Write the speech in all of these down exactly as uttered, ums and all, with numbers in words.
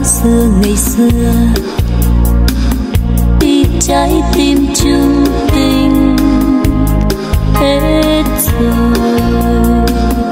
vãng xưa ngày xưa, đi trái tim chung tình hết rồi.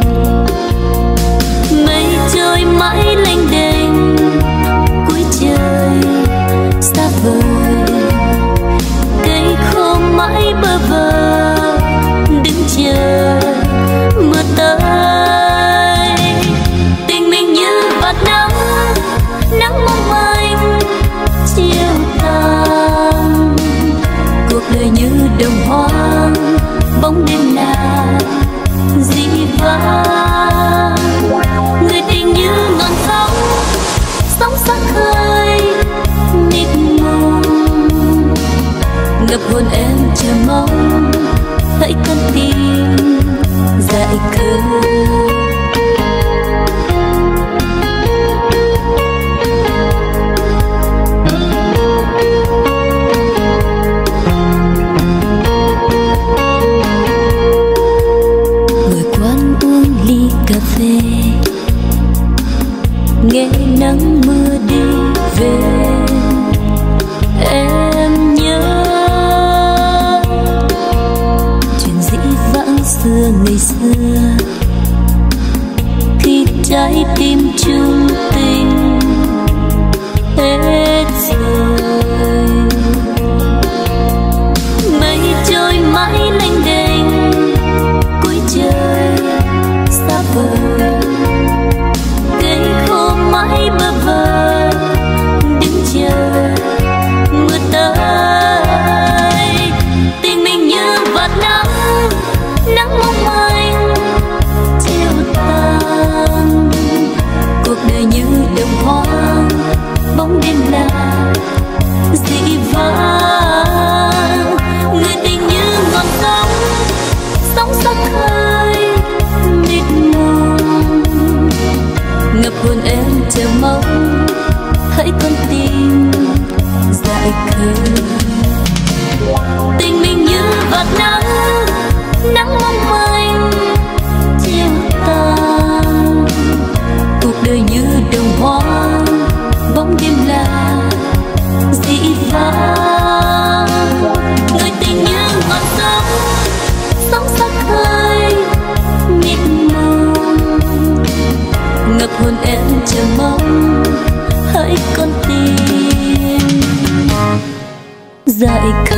Mây trôi mãi lênh đênh cuối trời xa vời, cây khô mãi bơ vơ đứng chờ mưa tới. Tình mình như vạt nắng, nắng mong manh chiều tàn. Cuộc đời như đồng hoang, bóng đêm là dĩ vãng. Người tình như ngọn sóng, sóng sắc khơi mịt mùng. Ngập hồn em chờ mong, hỡi con tim dại khờ. Cà phê nghe nắng mưa đi về, em nhớ chuyện dĩ vãng xưa ngày xưa, khi trái tim chung tình hết rồi. Mây trôi mãi lênh đênh cuối trời xa vời, cây khô mãi bơ vơ đứng chờ mưa tới. Tình mình như vạt nắng, nắng mong manh chiều tàn. Cuộc đời như đồng hoang, bóng đêm là dĩ vãng. Người tình như ngọn sóng, sóng sắc khơi mịt mùng. Ngập hồn em chờ mong, hỡi con tim dại khờ. Tình mình như vạt nắng, nắng mong manh chiều tàn. Cuộc đời như đồng hoang, bóng đêm là dĩ vãng. Người tình như ngọn sóng, sóng sắc khơi mịt mùng. Ngập hồn em chờ mong, hỡi con tim dại khờ.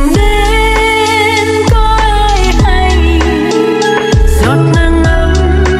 Giọt nắng ấm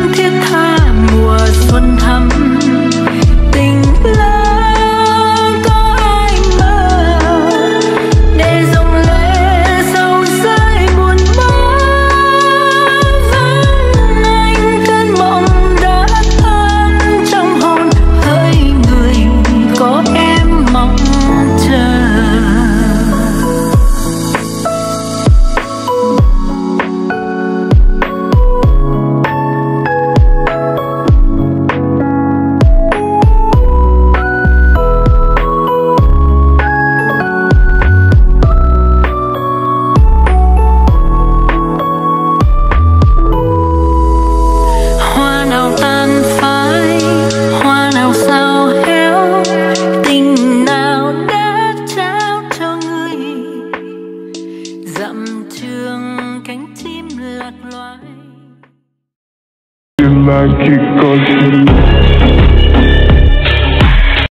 dặm trường cánh chim lạc loài mà chỉ còn